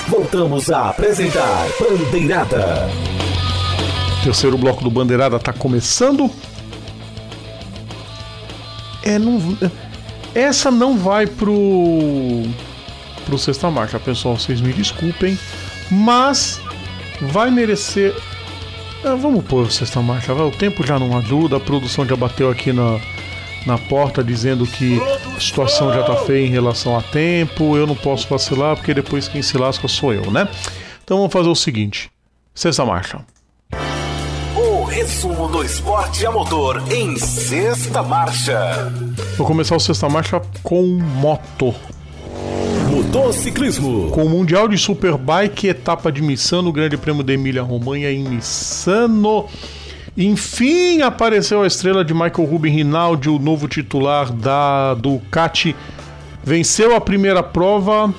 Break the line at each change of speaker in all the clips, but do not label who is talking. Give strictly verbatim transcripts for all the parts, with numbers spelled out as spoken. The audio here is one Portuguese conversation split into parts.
voltamos a apresentar Bandeirada.
Terceiro bloco do Bandeirada está começando. É, não, essa não vai pro pro Sexta Marcha, pessoal, vocês me desculpem, mas vai merecer. Ah, vamos pôr Sexta Marcha, vai. O tempo já não ajuda, a produção já bateu aqui na, na porta dizendo que a situação já tá feia em relação a tempo, eu não posso vacilar porque depois quem se lasca sou eu, né? Então vamos fazer o seguinte, Sexta Marcha.
Resumo do esporte a motor em Sexta Marcha.
Vou começar o Sexta Marcha com moto.
Motociclismo.
Com o Mundial de Superbike, etapa de Missano, o Grande Prêmio da Emília-Romanha em Missano. Enfim, apareceu a estrela de Michael Ruben Rinaldi, o novo titular da Ducati. Venceu a primeira prova,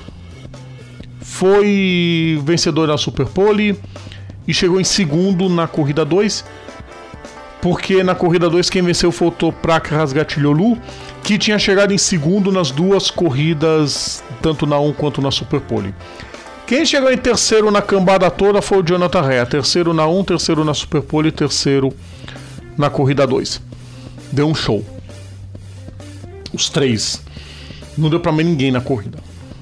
foi vencedor da Superpole e chegou em segundo na corrida dois. Porque na corrida dois quem venceu foi o Toprak Razgatlioglu, que tinha chegado em segundo nas duas corridas, tanto na um quanto na Superpole. Quem chegou em terceiro na cambada toda foi o Jonathan Rea. Terceiro na um, terceiro na Superpole e terceiro na corrida dois. Deu um show. Os três. Não deu pra mais ninguém na corrida.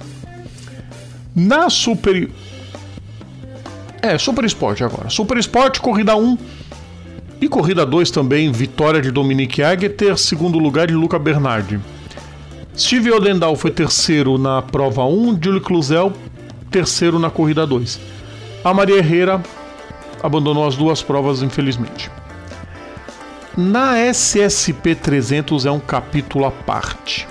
Na Super... É, Super Sport agora. Super Sport, corrida um. E corrida dois também, vitória de Dominique Aegerter, segundo lugar de Luca Bernardi. Steve Odendaal foi terceiro na prova um, Julie Cluzel terceiro na corrida dois. A Maria Herrera abandonou as duas provas, infelizmente. Na S S P trezentos é um capítulo à parte.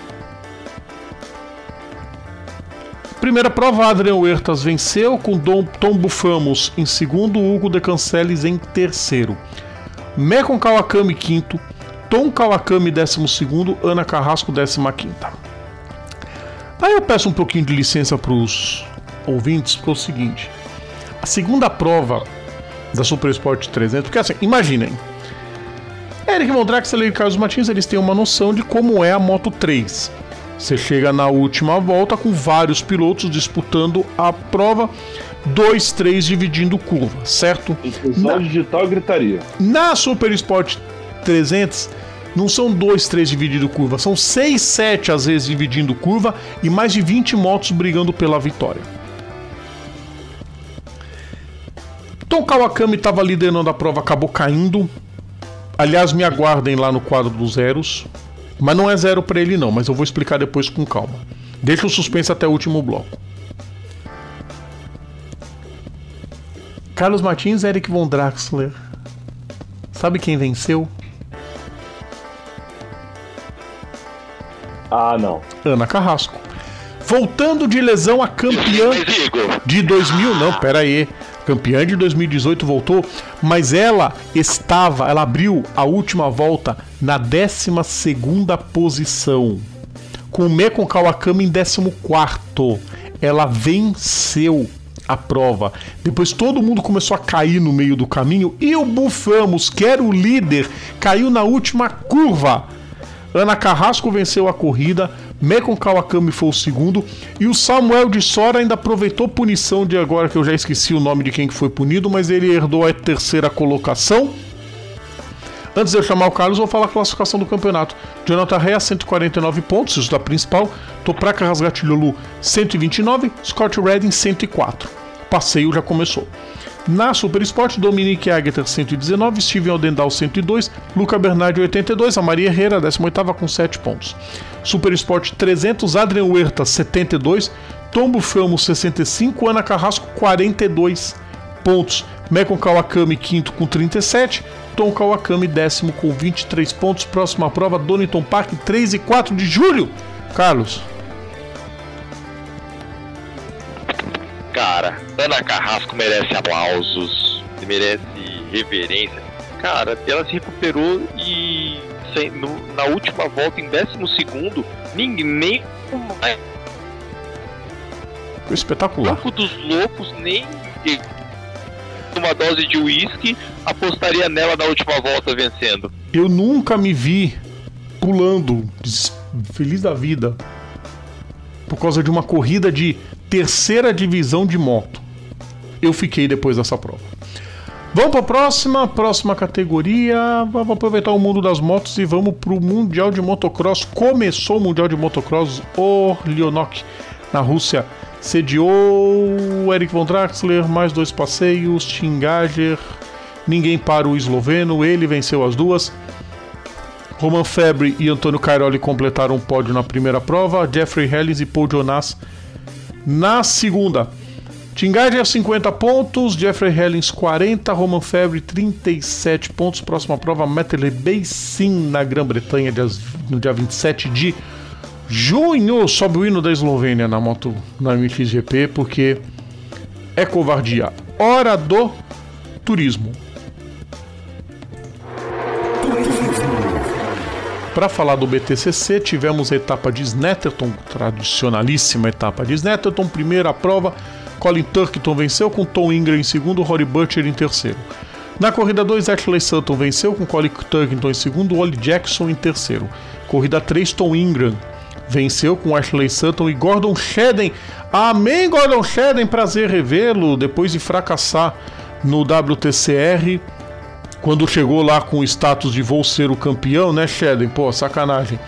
Primeira prova, Adrian Huertas venceu, com Dom, Tom Bufamos em segundo, Hugo De Canceles em terceiro. Mekon Kawakami quinto, Tom Kawakami décimo segundo, Ana Carrasco décima quinta. Aí eu peço um pouquinho de licença para os ouvintes, porque é o seguinte, a segunda prova da Super Sport trezentos, porque assim, imaginem, Eric Von Draxler e Carlos Martins, eles têm uma noção de como é a Moto três. Você chega na última volta com vários pilotos disputando a prova, dois, três dividindo curva, certo?
Inclusão digital e gritaria.
Na Super Sport trezentos, não são dois, três dividindo curva, são seis, sete às vezes dividindo curva e mais de vinte motos brigando pela vitória. Tom Kawakami estava liderando a prova, acabou caindo. Aliás, me aguardem lá no quadro dos zeros. Mas não é zero para ele não, mas eu vou explicar depois com calma. Deixa o suspense até o último bloco. Carlos Martins, Eric Von Draxler. Sabe quem venceu?
Ah, não.
Ana Carrasco. Voltando de lesão, a campeã de dois mil... Não, pera aí. Campeã de dois mil e dezoito voltou, mas ela estava, ela abriu a última volta na décima segunda posição, com o Mekon Kawakami em décimo quarto. Ela venceu a prova. Depois todo mundo começou a cair no meio do caminho e o Bufamos, que era o líder, caiu na última curva. Ana Carrasco venceu a corrida, Mekon Kawakami foi o segundo e o Samuel de Sora ainda aproveitou punição de agora, que eu já esqueci o nome de quem que foi punido, mas ele herdou a terceira colocação. Antes de eu chamar o Carlos, vou falar a classificação do campeonato. Jonathan Rea, cento e quarenta e nove pontos, isso da principal. Toprak Razgatlioglu, cento e vinte e nove. Scott Redding, cento e quatro. O passeio já começou. Na Super Sport, Dominique Aegerter, cento e dezenove. Steven Odendaal, cento e dois. Luca Bernardi, oitenta e dois. A Maria Herrera, décima oitava, com sete pontos. Super Sport trezentos, Adrian Huertas, setenta e dois. Tom Bufamos, sessenta e cinco. Ana Carrasco, quarenta e dois pontos. Mekon Kawakami, quinto, com trinta e sete. Tom Kawakami, décimo, com vinte e três pontos. Próxima prova, Donington Park, três e quatro de julho. Carlos.
Cara, Ana Carrasco merece aplausos, merece reverência. Cara, ela se recuperou e sem, no, na última volta, em décimo segundo, ninguém nem
foi espetacular.
Louco dos loucos, nem uma dose de uísque apostaria nela na última volta vencendo.
Eu nunca me vi pulando feliz da vida por causa de uma corrida de terceira divisão de moto. Eu fiquei depois dessa prova. Vamos para a próxima, próxima categoria. Vamos aproveitar o mundo das motos e vamos para o Mundial de Motocross. Começou o Mundial de Motocross, o Leonok, na Rússia, sediou Eric von Draxler, mais dois passeios, Tim Gager, ninguém para o esloveno, ele venceu as duas. Roman Febre e Antônio Cairoli completaram o pódio na primeira prova, Jeffrey Hellis e Paul Jonas na segunda. Tim Gager cinquenta pontos, Jeffrey Hellis quarenta, Roman Febre trinta e sete pontos. Próxima prova, Metteley Basin, na Grã-Bretanha, no dia vinte e sete de junho. Sobe o hino da Eslovênia na moto, na M X G P, porque é covardia. Hora do turismo. Para falar do B T C C, tivemos a etapa de Snetterton, tradicionalíssima etapa de Snetterton. Primeira prova, Colin Turkington venceu com Tom Ingram em segundo, Rory Butcher em terceiro. Na corrida dois, Ashley Sutton venceu com Colin Turkington em segundo, Ollie Jackson em terceiro. Corrida três, Tom Ingram venceu com Ashley Sutton e Gordon Shedden. Amém, Gordon Shedden, prazer revê-lo depois de fracassar no W T C R. Quando chegou lá com o status de vou ser o campeão, né, Shedden? Pô, sacanagem.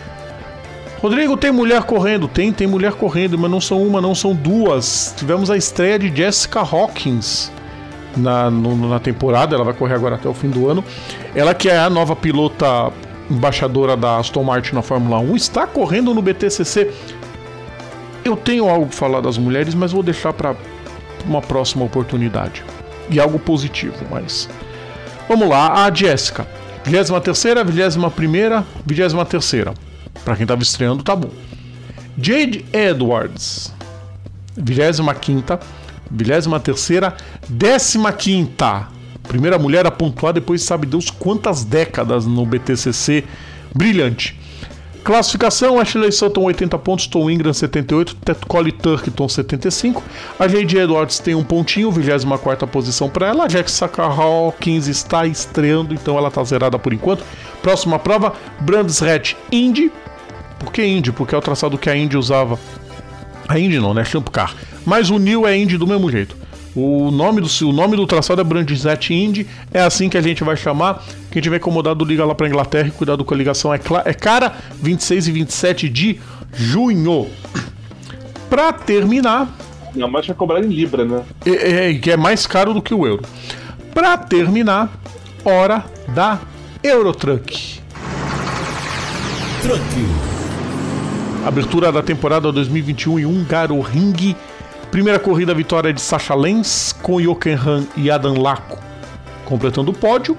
Rodrigo, tem mulher correndo? Tem, tem mulher correndo, mas não são uma, não são duas. Tivemos a estreia de Jessica Hawkins na, no, na temporada, ela vai correr agora até o fim do ano. Ela que é a nova pilota embaixadora da Aston Martin na Fórmula um, está correndo no B T C C. Eu tenho algo para falar das mulheres, mas vou deixar para uma próxima oportunidade. E algo positivo, mas... Vamos lá, a Jessica. vigésima terceira, vigésima primeira, vigésima terceira. Pra quem tava estreando, tá bom. Jade Edwards. vigésima quinta, vigésima terceira, décima quinta. Primeira mulher a pontuar depois de sabe Deus quantas décadas no B T C C. Brilhante. Classificação, Ashley Sutton oitenta pontos, Tom Ingram setenta e oito, Colin Turkington setenta e cinco. A Jade Edwards tem um pontinho, vigésima quarta posição para ela. A Jessica Hawkins está estreando, então ela está zerada por enquanto. Próxima prova, Brands Hatch Indy. Por que Indy? Porque é o traçado que a Indy usava. A Indy não, né? Champ Car. Mas o New é Indy do mesmo jeito. O nome do, o nome do traçado é Brands Hatch Indy. É assim que a gente vai chamar. Quem tiver incomodado, liga lá pra Inglaterra e cuidado com a ligação. É, é cara, vinte e seis e vinte e sete de junho. Pra terminar...
Não, mas vai cobrar em Libra, né?
É, é, que é mais caro do que o euro. Pra terminar, hora da Eurotruck. Truck. Abertura da temporada dois mil e vinte e um em Hungaroring. Primeira corrida, vitória de Sasha Lenz com Jochen Hahn e Adam Lacko completando o pódio.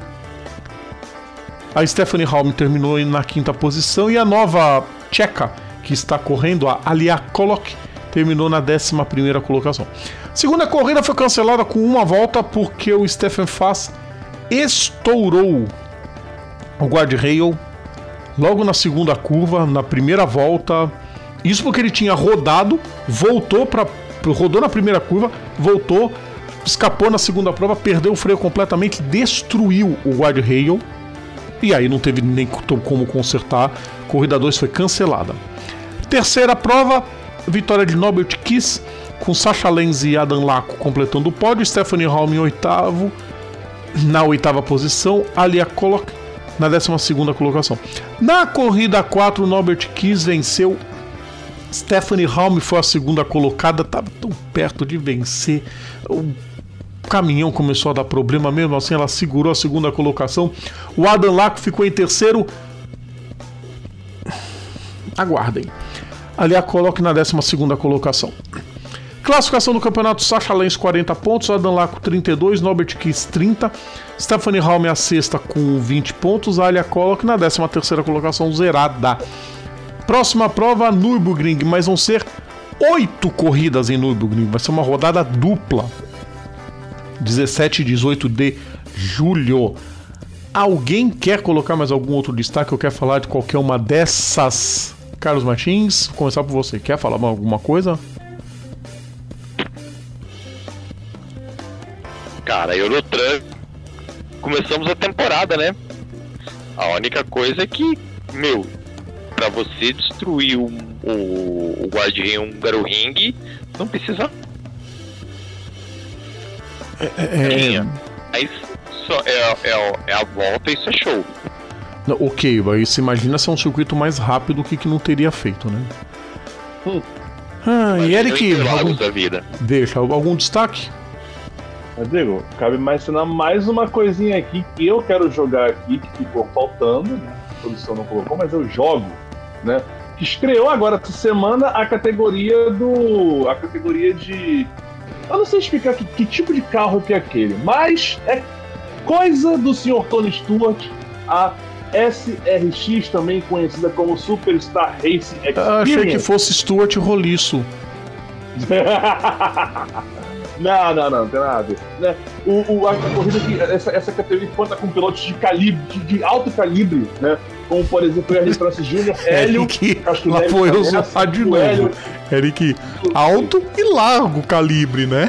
A Stephanie Halm terminou na quinta posição e a nova tcheca que está correndo, a Alia Kolok, terminou na décima primeira colocação. Segunda corrida foi cancelada com uma volta porque o Stefan Fass estourou o guardrail logo na segunda curva, na primeira volta. Isso porque ele tinha rodado, voltou para rodou na primeira curva, voltou, escapou na segunda prova, perdeu o freio completamente, destruiu o guardrail e aí não teve nem como consertar. Corrida dois foi cancelada. Terceira prova, vitória de Norbert Kiss com Sasha Lenz e Adam Lacko completando o pódio, Stephanie Halm em oitavo, na oitava posição, Alia Kolok na décima segunda colocação. Na corrida quatro, Norbert Kiss venceu, Stephanie Halm foi a segunda colocada, estava tão perto de vencer, o caminhão começou a dar problema, mesmo assim ela segurou a segunda colocação. O Adam Lacko ficou em terceiro, aguardem, ali a coloque na décima segunda colocação. Classificação do campeonato, Sasha Lenz quarenta pontos, Adam Lacko trinta e dois, Norbert Kiss trinta, Stephanie Halm a sexta com vinte pontos, a Alia Kolok na décima terceira colocação, zerada. Próxima prova, Nürburgring, mas vão ser oito corridas em Nürburgring, vai ser uma rodada dupla, dezessete e dezoito de julho. Alguém quer colocar mais algum outro destaque ou quer falar de qualquer uma dessas? Carlos Martins, vou começar por você, quer falar alguma coisa?
Cara, Eurotruck, começamos a temporada, né? A única coisa é que, meu, pra você destruir o, o, o guardrail Hungaroring, Não precisa.
É, é...
Aí só é, é, é a volta e isso é show.
Não, ok, aí você imagina se é um circuito mais rápido, o que, que não teria feito, né?
Hum.
Ah, e Eric,
algum... da vida.
Deixa, algum destaque?
Rodrigo, cabe mencionar mais uma coisinha aqui que eu quero jogar aqui, que ficou faltando, né? A produção não colocou, mas eu jogo, né? Que estreou agora essa semana a categoria do... a categoria de... eu não sei explicar que, que tipo de carro que é aquele, mas é coisa do senhor Tony Stewart, a S R X, também conhecida como Superstar Racing Experience.
Eu achei que fosse Stewart Roliço.
Não, não, não, não tem nada a ver. Né? O, o, a corrida que essa, essa categoria conta com pilotos de calibre, de, de alto calibre, né? Como por exemplo o Henry Francis Júnior, Hélio,
Eric, lá foi eu zoar de novo. Hélio, Eric, alto e largo calibre, né?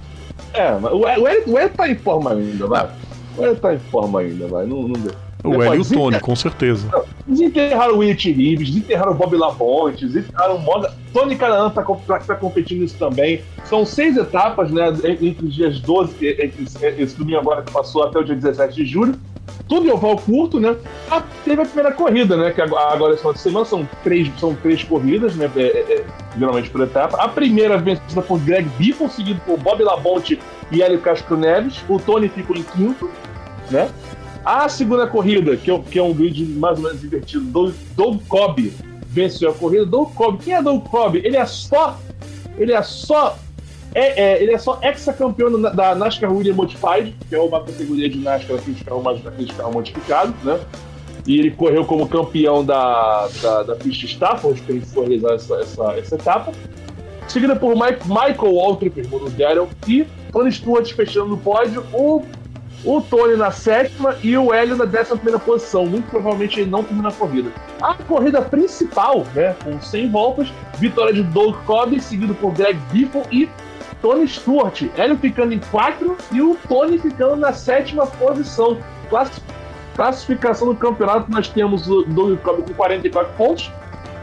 É, mas o, o, Hélio, o Hélio tá em forma ainda, vai. O Hélio tá em forma ainda, vai. Não, não deu.
O Hélio e o Tony, com certeza.
Desenterraram o Willie Reeves, desenterraram o Bob Labonte, desenterraram o Moda. Tony Canaan tá, tá competindo isso também. São seis etapas, né? Entre os dias doze, entre esse domingo agora que passou, até o dia dezessete de julho. Tudo em oval curto, né? Ah, teve a primeira corrida, né? Que agora esse final de semana são três, são três corridas, né? É, é, geralmente por etapa. A primeira vencida por Greg Biffle, seguido por Bob Labonte e Hélio Castro Neves. O Tony ficou em quinto, né? A segunda corrida, que é, que é um grid mais ou menos divertido, Doug, Doug Cobb venceu a corrida. Doug Cobb, quem é Doug Cobb? Ele é só, ele é só, é, é, ele é só ex-campeão da NASCAR Williams Modified, que é uma categoria de NASCAR aqueles carros mais daqueles carros modificados, né? E ele correu como campeão da, da, da pista Stafford, que ele foi realizar essa, essa, essa etapa. Seguida por Mike, Michael Waltrip, irmão do Daryl, e Tony Stewart fechando no pódio. O O Tony na sétima e o Hélio na décima primeira posição. Muito provavelmente ele não termina a corrida. A corrida principal, né, com cem voltas, vitória de Doug Cobb, seguido por Greg Biffle e Tony Stewart. Hélio ficando em quatro e o Tony ficando na sétima posição. Class... Classificação do campeonato, nós temos o Doug Cobb com quarenta e quatro pontos,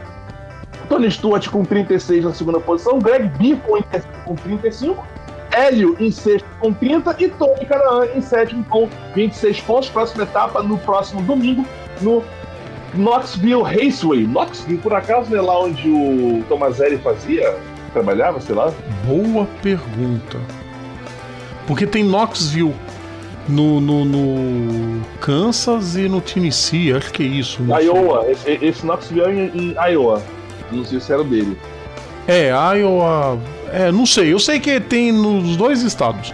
Tony Stewart com trinta e seis na segunda posição, Greg Biffle em terceiro com trinta e cinco, Hélio em sexto com trinta e Tony Canaan em sétimo com vinte e seis pontos. Próxima etapa no próximo domingo no Knoxville Raceway. Knoxville, por acaso, não é lá onde o Tomazelli fazia? Trabalhava, sei lá?
Boa pergunta. Porque tem Knoxville no, no, no Kansas e no Tennessee, acho que é isso.
Iowa, esse, esse Knoxville é em, em Iowa. Não sei se era dele.
É, Iowa. É, não sei. Eu sei que tem nos dois estados.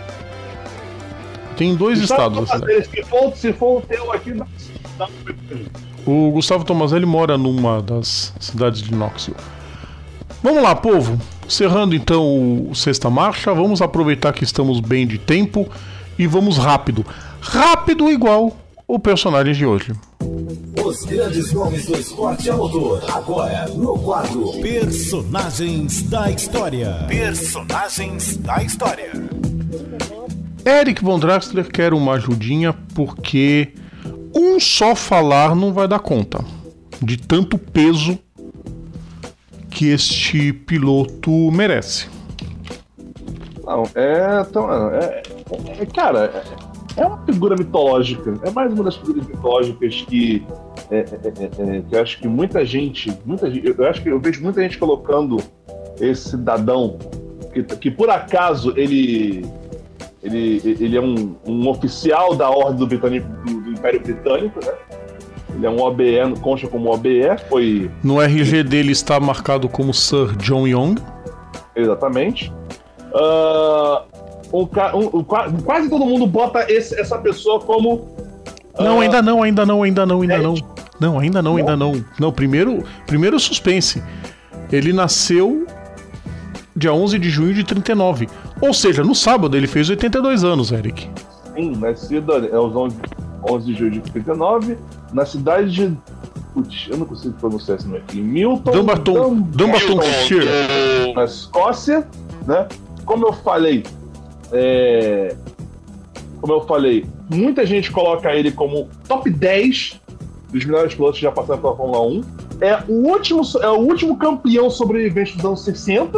Tem dois estados.
Tomazelli, se, for, se for o teu aqui, dá, dá
o Gustavo Tomazelli mora numa das cidades de Knoxville. Vamos lá, povo. Encerrando então o Sexta Marcha. Vamos aproveitar que estamos bem de tempo e vamos rápido. Rápido igual o personagem de hoje.
Os grandes nomes do esporte a motor, agora no quadro
Personagens da História. Personagens da História.
Eric Von Draxler quer uma ajudinha porque um só falar não vai dar conta de tanto peso que este piloto merece.
Não, é... Então, é, é cara... É... É uma figura mitológica, é mais uma das figuras mitológicas que, é, é, é, é, que eu acho que muita gente, muita gente, eu acho que eu vejo muita gente colocando esse cidadão que, que por acaso ele, ele, ele é um, um oficial da Ordem do, Britânico, do, do Império Britânico, né? Ele é um O B E, consta como O B E, foi...
No R G dele está marcado como Sir John Young.
Exatamente. Uh... Um, um, um, quase todo mundo bota esse, essa pessoa como...
Não,
uh,
ainda não, ainda não, ainda não, ainda
é,
não. Não, ainda não, ainda não. Não, primeiro, primeiro suspense. Ele nasceu dia onze de junho de trinta e nove. Ou seja, no sábado ele fez oitenta e dois anos, Eric.
Sim, nascido é os onze de junho de trinta e nove, na cidade de... Putz, eu não consigo pronunciar esse nome aqui. Milton...
Dumbarton, Dumbartonshire.
Na Escócia, né? Como eu falei... É... Como eu falei, muita gente coloca ele como top dez dos melhores pilotos que já passaram pela Fórmula um. É o último, é o último campeão sobrevivente dos anos sessenta.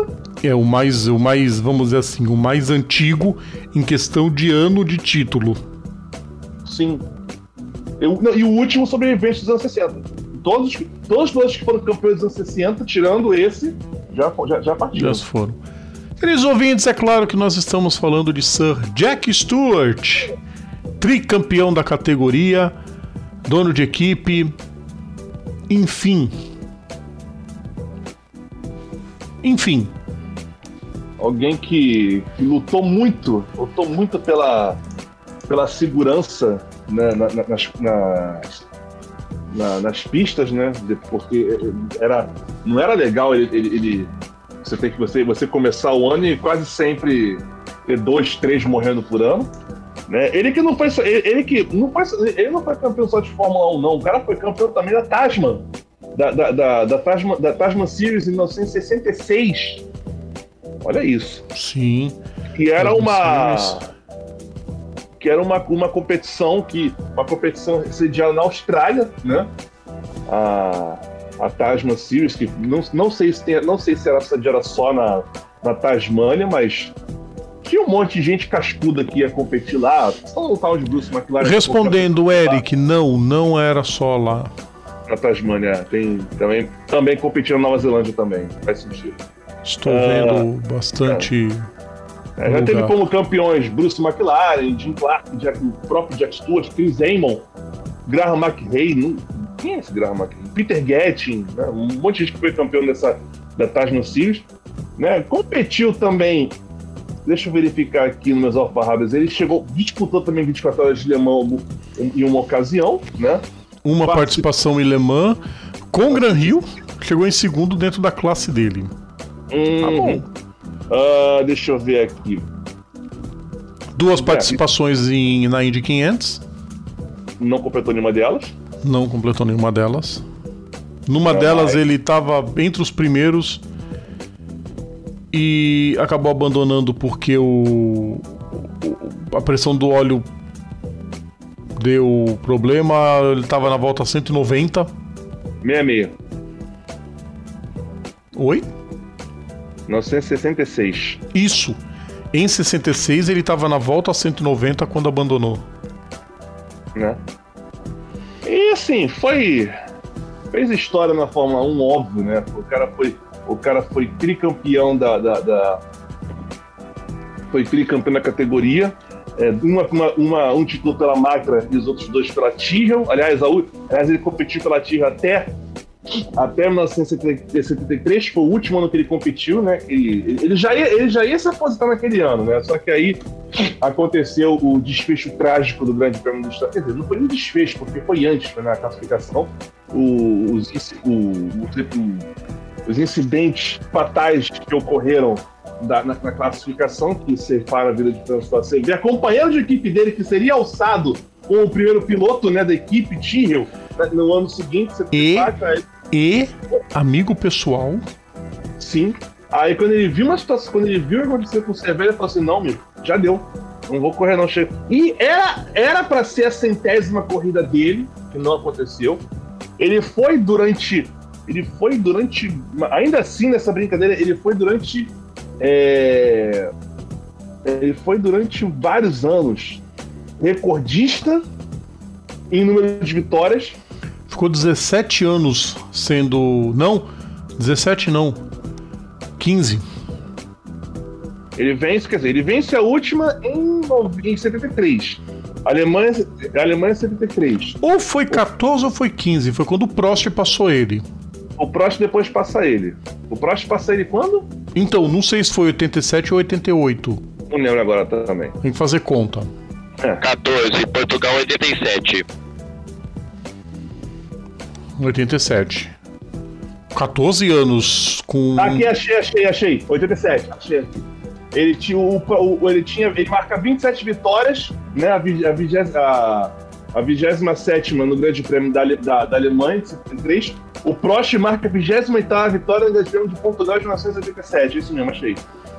É o mais, o mais, vamos dizer assim, o mais antigo em questão de ano de título.
Sim. Eu, não, e o último sobrevivente dos anos sessenta. Todos, todos os pilotos que foram campeões dos anos sessenta, tirando esse, já, já, já partiram.
Já foram. Queridos ouvintes, é claro que nós estamos falando de Sir Jack Stewart, tricampeão da categoria, dono de equipe, enfim. Enfim.
Alguém que, que lutou muito, lutou muito pela, pela segurança, né, na, na, nas, nas, na, nas pistas, né? Porque era, não era legal ele, ele, ele você tem que você, você começar o ano e quase sempre ter dois, três morrendo por ano, né? Ele que não foi, ele, ele que não foi, ele não foi campeão só de Fórmula um, não. O cara foi campeão também da Tasman, da, da, da, da, Tasman, da Tasman Series em mil novecentos e sessenta e seis. Olha isso.
Sim.
Que era uma que era uma, uma competição que uma competição sediada na Austrália, né? A, a Tasman Series, que não, não sei se tem, não sei se era sediada só na, na Tasmânia, mas tinha um monte de gente cascuda que ia competir lá. Só o tal de Bruce McLaren.
Respondendo, Eric, não, não era só lá.
Na Tasmânia, tem também também competia na Nova Zelândia também. Faz sentido.
Estou vendo uh, bastante.
É, já teve como campeões Bruce McLaren, Jim Clark, Jack, o próprio Jack Stewart, Chris Amon, Graham McRae. Não, quem é esse Graham McRae? Peter Getting, né? Um monte de gente que foi campeão dessa, da Tasman Series. Né? Competiu também, deixa eu verificar aqui nos meus alfarrábios, ele chegou, disputou também vinte e quatro horas de Le Mans em uma ocasião, né?
Uma Particip... participação em Le Mans com Gran Hill, chegou em segundo dentro da classe dele.
Hum, tá bom. Uh, deixa eu ver aqui.
Duas participações em, na Indy quinhentos.
Não completou nenhuma delas.
Não completou nenhuma delas. Numa
Não,
delas
mas...
ele estava entre os primeiros e acabou abandonando porque o, o a pressão do óleo deu problema. Ele estava na volta cento e noventa.
sessenta e seis.
Oi?
mil novecentos e sessenta e seis.
Isso. Em sessenta e seis ele estava na volta cento e noventa quando abandonou.
Né? E assim, foi... Fez história na Fórmula um, óbvio, né? O cara foi, o cara foi tricampeão da... da, da... Foi tricampeão da categoria. É, uma, uma, uma, um título pela Macra e os outros dois pela Tyrrell. Aliás, a, aliás, ele competiu pela Tyrrell até... Até mil novecentos e setenta e três, foi o último ano que ele competiu, né? Ele, ele, já ia, ele já ia se aposentar naquele ano, né? Só que aí aconteceu o desfecho trágico do Grande Prêmio dos Estados Unidos. Quer dizer, não foi um desfecho, porque foi antes, foi na classificação. O, os, o, o, os incidentes fatais que ocorreram da, na, na classificação, que separa a vida de François Xavier, companheiro de equipe dele, que seria alçado com o primeiro piloto, né, da equipe Tyrrell, no ano seguinte. Você
e,
saca, aí...
e amigo pessoal.
Sim. Aí quando ele viu uma situação, quando ele viu o que aconteceu com o Cervelli, ele falou assim, não, meu, já deu. Não vou correr não, chega. E era, era pra ser a centésima corrida dele, que não aconteceu. Ele foi durante... Ele foi durante... Ainda assim, nessa brincadeira, ele foi durante... É, ele foi durante vários anos recordista em número de vitórias.
Ficou dezessete anos sendo... Não, dezessete não. quinze.
Ele vence, quer dizer, ele vence a última em, em setenta e três. A Alemanha, a Alemanha em setenta e três.
Ou foi quatorze ou foi quinze. Foi quando o Prost passou ele.
O Prost depois passa ele. O Prost passa ele quando?
Então, não sei se foi oitenta e sete ou oitenta e oito.
Não lembro agora também.
Tem que fazer conta.
É.
quatorze, Portugal oitenta e sete.
oitenta e sete. quatorze anos com...
Aqui, achei, achei, achei. oitenta e sete, achei aqui. Ele tinha, o, o, ele tinha, ele marca vinte e sete vitórias, né? A, a, vigésima, a, a vigésima sétima no Grande Prêmio da, da, da Alemanha, de setenta e três. O Prost marca a vigésima oitava vitória no Grande Prêmio de Portugal de mil novecentos e oitenta e sete. Isso mesmo, achei.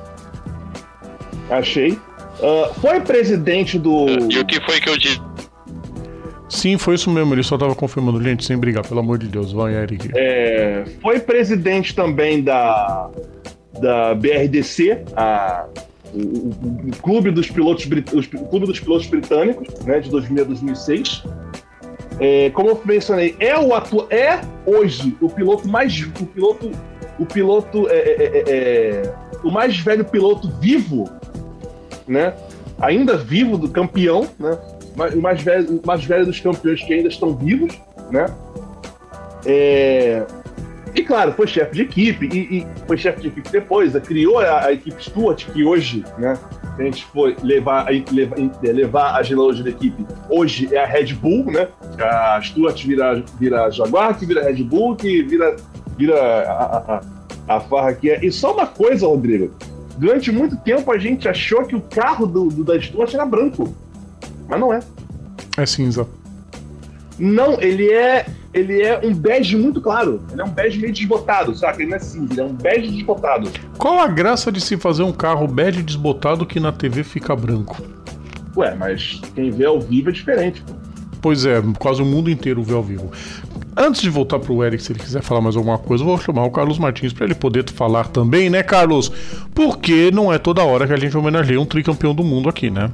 Achei. Uh, foi presidente do...
E o que foi que eu disse?
Sim, foi isso mesmo, ele só tava confirmando. Gente, sem brigar, pelo amor de Deus, vai, Eric.
É, foi presidente também da, da B R D C, a, o, o, o, clube dos pilotos, os, o Clube dos Pilotos Britânicos, né, de dois mil a dois mil e seis. É, como eu mencionei, é, o atu, é hoje o piloto mais... O piloto, o, piloto é, é, é, é, o mais velho piloto vivo, né? Ainda vivo, do campeão, né? O mais velho, o mais velho dos campeões que ainda estão vivos, né? É... E claro, foi chefe de equipe, e, e foi chefe de equipe depois, a, criou a, a equipe Stewart, que hoje, né, se a gente for levar, levar, levar a genealogia da equipe, hoje é a Red Bull, né? A Stewart vira, vira Jaguar, que vira Red Bull, que vira, vira a, a, a farra que é. E só uma coisa, Rodrigo, durante muito tempo a gente achou que o carro do, do da Stewart era branco, mas não é.
É cinza.
Não, ele é, ele é um bege muito claro. Ele é um bege meio desbotado, saca? Ele não é cinza, ele é um bege desbotado.
Qual a graça de se fazer um carro bege desbotado que na T V fica branco?
Ué, mas quem vê ao vivo é diferente, pô.
Pois é, quase o mundo inteiro vê ao vivo. Antes de voltar pro Eric, se ele quiser falar mais alguma coisa, eu vou chamar o Carlos Martins para ele poder falar também, né, Carlos? Porque não é toda hora que a gente homenageia um tricampeão do mundo aqui, né?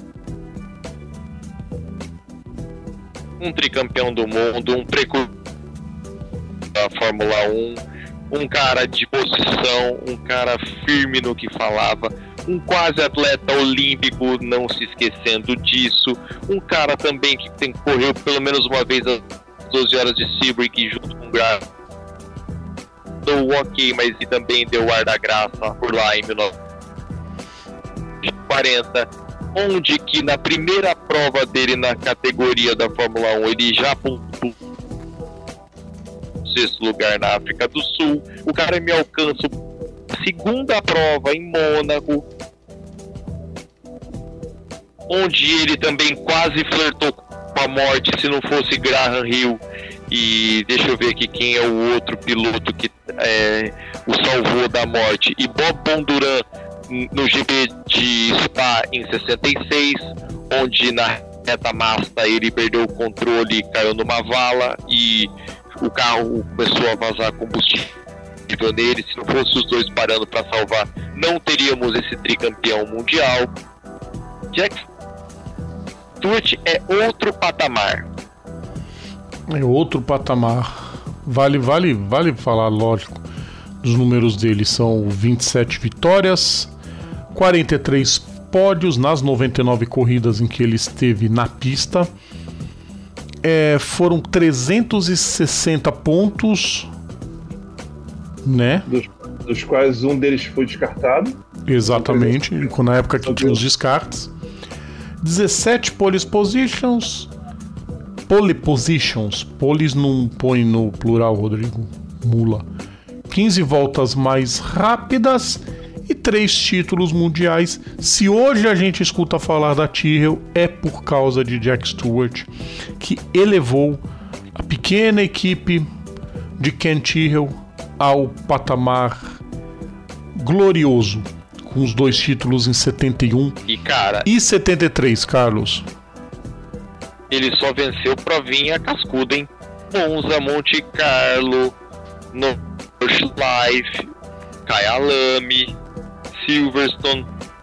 Um tricampeão do mundo, um precursor da Fórmula um, um cara de posição, um cara firme no que falava, um quase atleta olímpico, não se esquecendo disso, um cara também que tem, correu pelo menos uma vez as doze horas de Sebring junto com o Graf, deu ok, mas e também deu o ar da graça por lá em mil novecentos e quarenta, onde que na primeira prova dele na categoria da Fórmula um ele já pontuou sexto lugar na África do Sul. O cara me alcança a segunda prova em Mônaco, onde ele também quase flertou com a morte se não fosse Graham Hill. E deixa eu ver aqui quem é o outro piloto que é, o salvou da morte. E Bob Bondurant no G P de Spa em sessenta e seis, onde na reta masta ele perdeu o controle, caiu numa vala e o carro começou a vazar combustível nele. Se não fosse os dois parando para salvar, não teríamos esse tricampeão mundial. Jack Stewart é outro patamar.
É outro patamar. Vale, vale, vale falar, lógico, dos números dele. São vinte e sete vitórias, quarenta e três pódios nas noventa e nove corridas em que ele esteve na pista. É, foram trezentos e sessenta pontos, né?
Dos, dos quais um deles foi descartado.
Exatamente, na época que tinha os descartes. dezessete pole positions. Pole positions. Poles não põe no plural, Rodrigo. Mula. quinze voltas mais rápidas e três títulos mundiais. Se hoje a gente escuta falar da Tyrrell, é por causa de Jack Stewart, que elevou a pequena equipe de Ken Tyrrell ao patamar glorioso, com os dois títulos em setenta e um
e, cara,
e setenta e três, Carlos.
Ele só venceu provinha cascuda, hein? Monza, Monte Carlo, Nordschleife, Kyalami, Silverstone.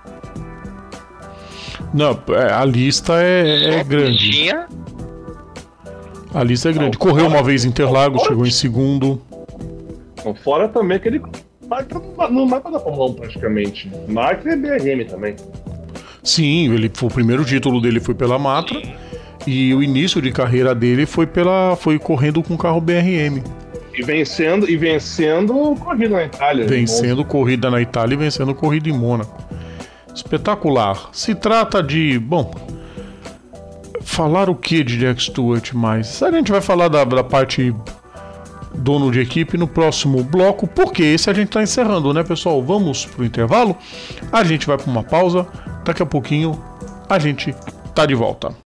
Não, a lista é, é grande.
Tinha...
A lista é grande. Correu uma vez em Interlagos, chegou em segundo.
Fora também que ele marca no mapa da Fórmula um praticamente. Marca é B R M também.
Sim, ele, o primeiro título dele foi pela Matra. Sim. E o início de carreira dele foi, pela, foi correndo com o carro B R M.
E vencendo, e vencendo corrida na Itália.
Vencendo corrida na Itália e vencendo corrida em Mônaco. Espetacular. Se trata de... Bom, falar o que de Jack Stewart mais? A gente vai falar da, da parte dono de equipe no próximo bloco, porque esse a gente tá encerrando, né, pessoal? Vamos pro intervalo. A gente vai para uma pausa. Daqui a pouquinho a gente tá de volta.